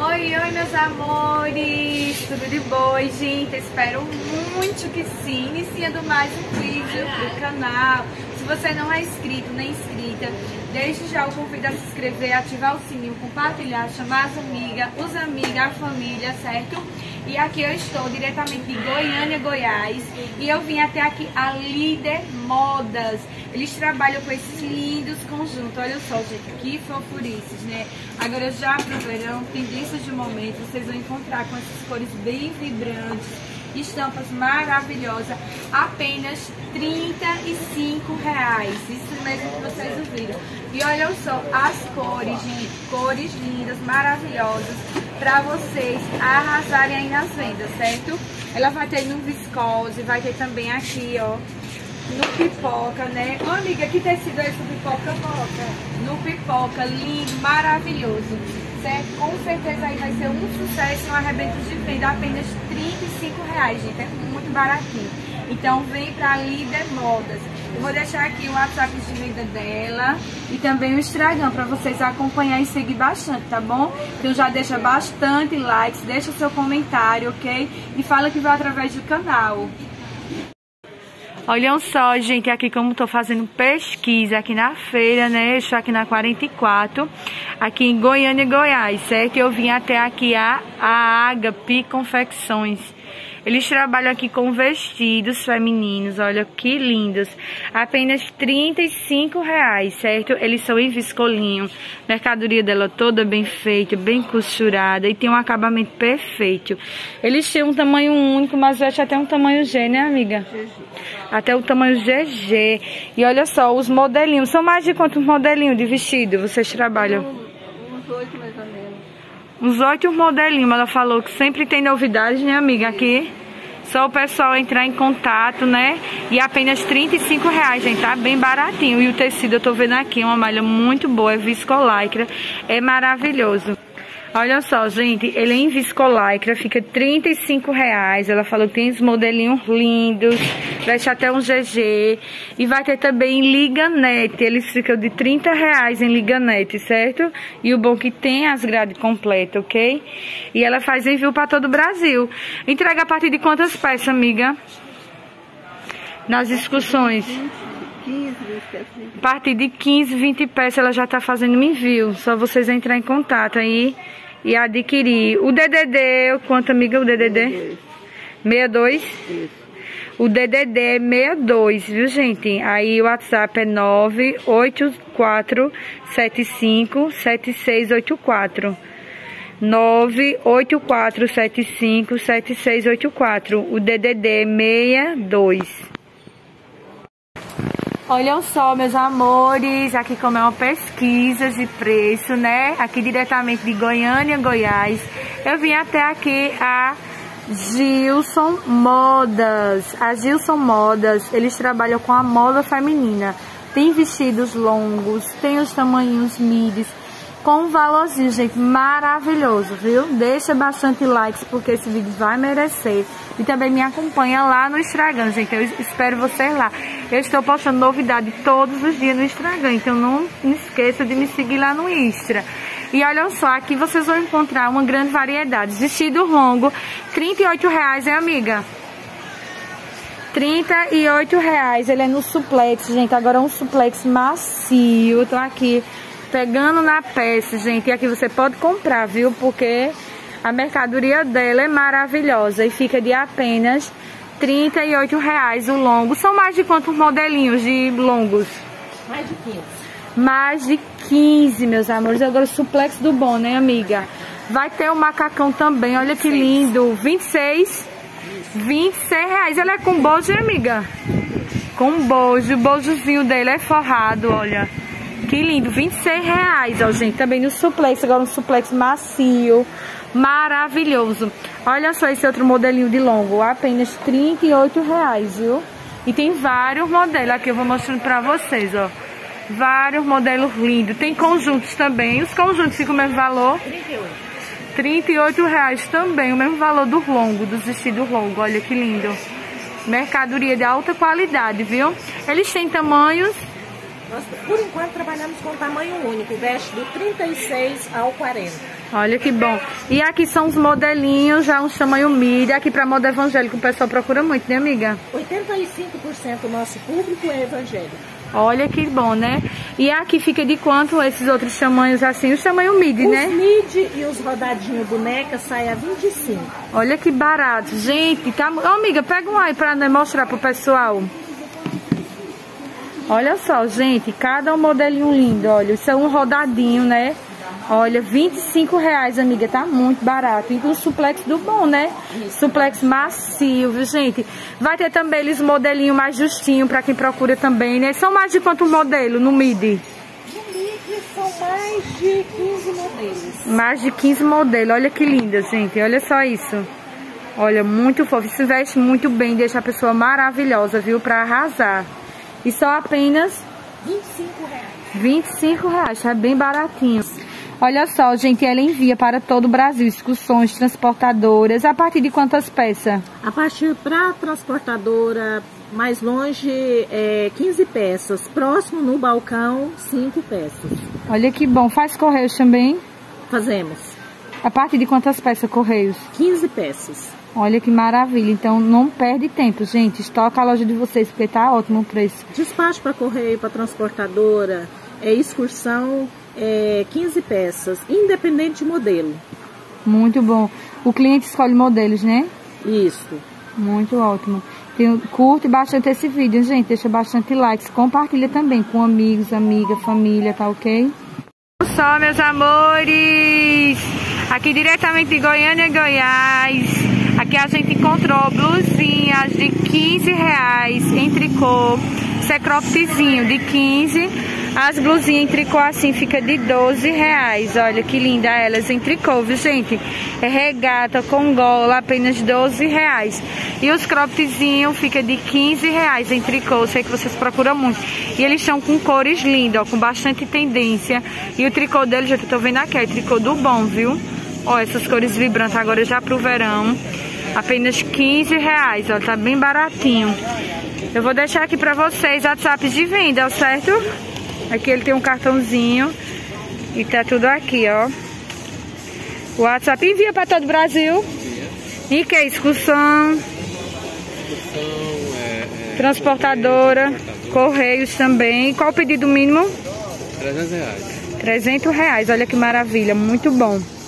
Oi, oi, meus amores, tudo de boa, gente? Espero muito que sim. Iniciando mais um vídeo pro canal. Se você não é inscrito nem inscrita, desde já o convido a se inscrever, ativar o sininho, compartilhar, chamar as amigas, os amigos, a família, certo? E aqui eu estou diretamente de Goiânia, Goiás, e eu vim até aqui a Líder Modas. Eles trabalham com esses lindos conjuntos. Olha só, gente, que fofurices, né? Agora já pro verão, tendências de momento, vocês vão encontrar com essas cores bem vibrantes, estampas maravilhosas, apenas R$35. Isso mesmo que vocês ouviram. E olha só as cores, gente, cores lindas, maravilhosas, pra vocês arrasarem aí nas vendas, certo? Ela vai ter no viscose, vai ter também aqui, ó, no pipoca, né? Ô, amiga, que tecido é esse pipoca? No pipoca, lindo, maravilhoso, certo? Com certeza aí vai ser um sucesso, um arrebento de venda, apenas R$35, gente, é muito baratinho. Então vem pra Líder Modas. Eu vou deixar aqui o WhatsApp de venda dela e também o Instagram para vocês acompanharem e seguir bastante, tá bom? Então já deixa bastante likes, deixa seu comentário, ok? E fala que vai através do canal. Olhem só, gente, aqui como tô fazendo pesquisa aqui na feira, né? Eu estou aqui na 44, aqui em Goiânia, Goiás, certo? Eu vim até aqui a Agape Confecções. Eles trabalham aqui com vestidos femininos, olha que lindos. Apenas R$35, certo? Eles são em viscolinho. A mercadoria dela toda bem feita, bem costurada e tem um acabamento perfeito. Eles têm um tamanho único, mas veste até um tamanho G, né, amiga? GG. Até o tamanho GG. E olha só, os modelinhos. São mais de quantos modelinhos de vestido vocês trabalham? Uns 8 mais ou menos. Uns 8 modelinhos, ela falou que sempre tem novidades, né, amiga, aqui. Só o pessoal entrar em contato, né? E apenas R$35, gente, tá bem baratinho. E o tecido, eu tô vendo aqui, uma malha muito boa, é viscolaicra, é maravilhoso. Olha só, gente, ele é em viscolaicra, fica R$35. Ela falou que tem os modelinhos lindos, veste até um GG. E vai ter também em liganete, eles ficam de R$30 em liganete, certo? E o bom que tem as grades completas, ok? E ela faz envio para todo o Brasil. Entrega a partir de quantas peças, amiga? Nas discussões? 15, 20 peças. A partir de 15, 20 peças ela já tá fazendo um envio. Só vocês entrar em contato aí e adquirir. O DDD, quanto, amiga, o DDD? 62? Isso. O DDD é 62, viu, gente? Aí o WhatsApp é 984757684. 984757684. O DDD é 62. Olhem só, meus amores, aqui como é uma pesquisa de preço, né? Aqui diretamente de Goiânia, Goiás. Eu vim até aqui a Gilson Modas. A Gilson Modas, eles trabalham com a moda feminina. Tem vestidos longos, tem os tamanhos midis, com um valorzinho, gente, maravilhoso, viu? Deixa bastante likes, porque esse vídeo vai merecer. E também me acompanha lá no Instagram, gente. Eu espero vocês lá. Eu estou postando novidade todos os dias no Instagram, então não esqueça de me seguir lá no Insta. E olha só, aqui vocês vão encontrar uma grande variedade. Vestido longo, R$38, hein, amiga? R$38. Ele é no suplex, gente. Agora é um suplex macio. Tô aqui pegando na peça, gente. E aqui você pode comprar, viu? Porque a mercadoria dela é maravilhosa. E fica de apenas R$38 o longo. São mais de quantos modelinhos de longos? Mais de 15. Mais de 15, meus amores. Agora o suplex do bom, né, amiga? Vai ter o macacão também. Olha que lindo. 26. R$26. Ele é com bojo, amiga? Com bojo. O bojozinho dele é forrado, olha. Que lindo, R$26, ó, gente. Também no suplex, agora um suplex macio, maravilhoso. Olha só esse outro modelinho de longo, apenas R$38, viu? E tem vários modelos, aqui eu vou mostrando pra vocês, ó. Vários modelos lindos. Tem conjuntos também, os conjuntos ficam o mesmo valor? R$38 também, o mesmo valor do longo, dos vestidos longos, olha que lindo. Mercadoria de alta qualidade, viu? Eles têm tamanhos Nós, por enquanto, trabalhamos com tamanho único, veste do 36 ao 40. Olha que bom. E aqui são os modelinhos, já um tamanho midi. Aqui para moda evangélica o pessoal procura muito, né, amiga? 85% do nosso público é evangélico. Olha que bom, né? E aqui fica de quanto esses outros tamanhos assim? Os tamanho midi, né? Os midi e os rodadinhos boneca saem a 25. Olha que barato. Gente, tá... Ô, amiga, pega um aí para mostrar pro pessoal. Olha só, gente, cada um modelinho lindo, olha, isso é um rodadinho, né? Olha, R$25, amiga, tá muito barato. E o suplex do bom, né? Suplex macio, viu, gente? Vai ter também eles modelinho mais justinho pra quem procura também, né? São mais de quanto modelo no midi? No midi são mais de 15 modelos. Mais de 15 modelos, olha que linda, gente, olha só isso. Olha, muito fofo, se veste muito bem, deixa a pessoa maravilhosa, viu? Pra arrasar. E só apenas R$25, tá bem baratinho. Olha só, gente, ela envia para todo o Brasil excursões, transportadoras. A partir de quantas peças? A partir para transportadora mais longe, 15 peças. Próximo no balcão, 5 peças. Olha que bom. Faz correios também? Fazemos. A partir de quantas peças correios? 15 peças. Olha que maravilha. Então não perde tempo, gente. Estoca a loja de vocês, porque tá ótimo o preço. Despacho para correio, para transportadora, excursão, 15 peças, independente de modelo. Muito bom. O cliente escolhe modelos, né? Isso. Muito ótimo. Curte bastante esse vídeo, gente. Deixa bastante likes. Compartilha também com amigos, amiga, família, tá ok? Só, meus amores. Aqui diretamente de Goiânia, Goiás. Aqui a gente encontrou blusinhas de R$15 em tricô. Isso é croppedzinho de 15. As blusinhas em tricô assim fica de R$12. Olha que linda elas em tricô, viu, gente? É regata com gola, apenas R$12. E os croppedzinhos fica de R$15 em tricô. Sei que vocês procuram muito. E eles estão com cores lindas, ó, com bastante tendência. E o tricô deles, já que eu tô vendo aqui, é tricô do bom, viu? Ó, essas cores vibrantes agora já pro verão. Apenas R$15, ó, tá bem baratinho. Eu vou deixar aqui pra vocês WhatsApp de venda, certo? Aqui ele tem um cartãozinho e tá tudo aqui, ó. O WhatsApp envia pra todo o Brasil. E que é excursão, transportadora, correios também. Qual o pedido mínimo? R$300. R$300, olha que maravilha, muito bom.